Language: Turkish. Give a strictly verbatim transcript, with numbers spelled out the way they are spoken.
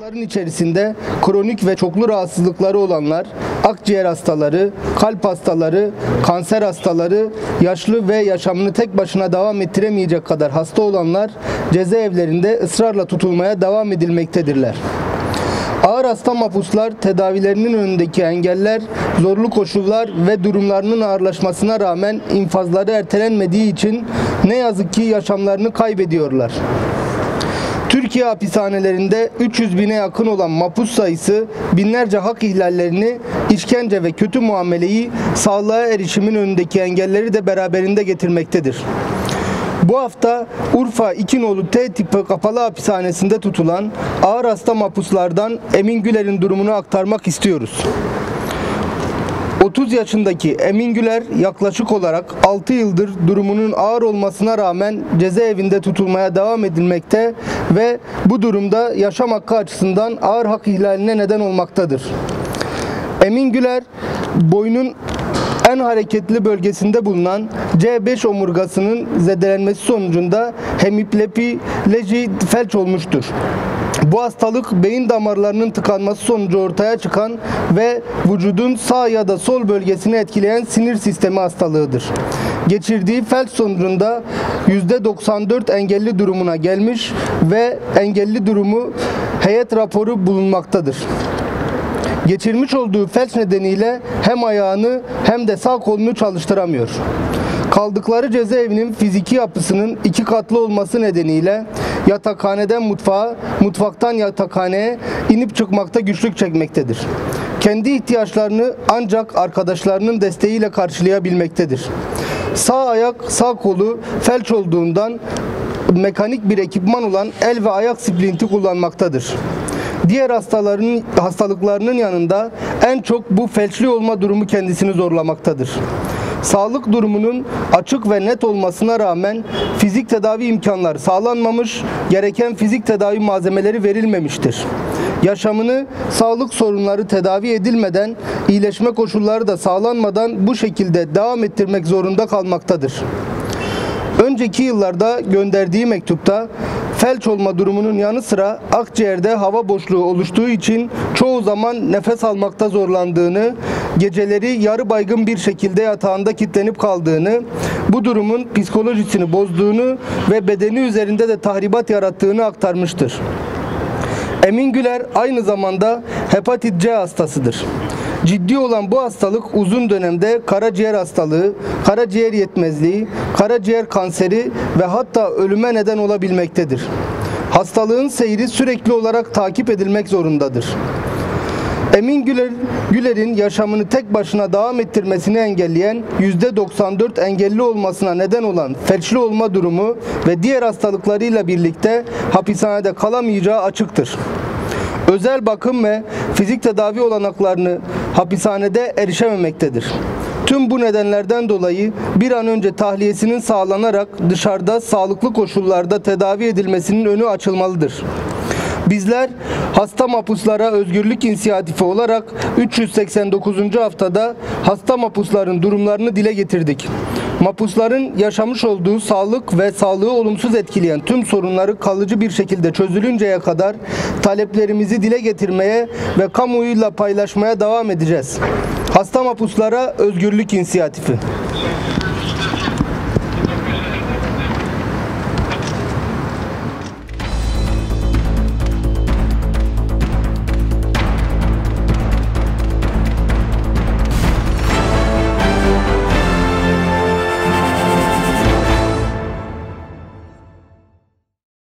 Mahpusların içerisinde kronik ve çoklu rahatsızlıkları olanlar, akciğer hastaları, kalp hastaları, kanser hastaları, yaşlı ve yaşamını tek başına devam ettiremeyecek kadar hasta olanlar cezaevlerinde ısrarla tutulmaya devam edilmektedirler. Ağır hasta mahpuslar tedavilerinin önündeki engeller, zorlu koşullar ve durumlarının ağırlaşmasına rağmen infazları ertelenmediği için ne yazık ki yaşamlarını kaybediyorlar. Türkiye hapishanelerinde üç yüz bine yakın olan mahpus sayısı binlerce hak ihlallerini, işkence ve kötü muameleyi, sağlığa erişimin önündeki engelleri de beraberinde getirmektedir. Bu hafta Urfa İkinoğlu T tipi kapalı hapishanesinde tutulan ağır hasta mahpuslardan Emin Güler'in durumunu aktarmak istiyoruz. otuz yaşındaki Emin Güler yaklaşık olarak altı yıldır durumunun ağır olmasına rağmen cezaevinde tutulmaya devam edilmekte ve bu durumda yaşam hakkı açısından ağır hak ihlaline neden olmaktadır. Emin Güler boynun en hareketli bölgesinde bulunan C beş omurgasının zedelenmesi sonucunda hemiplejiyi felç olmuştur. Bu hastalık beyin damarlarının tıkanması sonucu ortaya çıkan ve vücudun sağ ya da sol bölgesini etkileyen sinir sistemi hastalığıdır. Geçirdiği felç sonucunda yüzde doksan dört engelli durumuna gelmiş ve engelli durumu heyet raporu bulunmaktadır. Geçirmiş olduğu felç nedeniyle hem ayağını hem de sağ kolunu çalıştıramıyor. Kaldıkları cezaevinin fiziki yapısının iki katlı olması nedeniyle yatakhaneden mutfağa, mutfaktan yatakhaneye inip çıkmakta güçlük çekmektedir. Kendi ihtiyaçlarını ancak arkadaşlarının desteğiyle karşılayabilmektedir. Sağ ayak, sağ kolu felç olduğundan mekanik bir ekipman olan el ve ayak splinti kullanmaktadır. Diğer hastaların hastalıklarının yanında en çok bu felçli olma durumu kendisini zorlamaktadır. Sağlık durumunun açık ve net olmasına rağmen fizik tedavi imkanları sağlanmamış, gereken fizik tedavi malzemeleri verilmemiştir. Yaşamını sağlık sorunları tedavi edilmeden, iyileşme koşulları da sağlanmadan bu şekilde devam ettirmek zorunda kalmaktadır. Önceki yıllarda gönderdiği mektupta felç olma durumunun yanı sıra akciğerde hava boşluğu oluştuğu için çoğu zaman nefes almakta zorlandığını, geceleri yarı baygın bir şekilde yatağında kilitlenip kaldığını, bu durumun psikolojisini bozduğunu ve bedeni üzerinde de tahribat yarattığını aktarmıştır. Emin Güler aynı zamanda hepatit C hastasıdır. Ciddi olan bu hastalık uzun dönemde karaciğer hastalığı, karaciğer yetmezliği, karaciğer kanseri ve hatta ölüme neden olabilmektedir. Hastalığın seyri sürekli olarak takip edilmek zorundadır. Emin Güler, Güler'in yaşamını tek başına devam ettirmesini engelleyen yüzde doksan dört engelli olmasına neden olan felçli olma durumu ve diğer hastalıklarıyla birlikte hapishanede kalamayacağı açıktır. Özel bakım ve fizik tedavi olanaklarını hapishanede erişememektedir. Tüm bu nedenlerden dolayı bir an önce tahliyesinin sağlanarak dışarıda sağlıklı koşullarda tedavi edilmesinin önü açılmalıdır. Bizler hasta mahpuslara özgürlük inisiyatifi olarak üç yüz seksen dokuzuncu haftada hasta mahpusların durumlarını dile getirdik. Mahpusların yaşamış olduğu sağlık ve sağlığı olumsuz etkileyen tüm sorunları kalıcı bir şekilde çözülünceye kadar taleplerimizi dile getirmeye ve kamuoyuyla paylaşmaya devam edeceğiz. Hasta mahpuslara özgürlük inisiyatifi.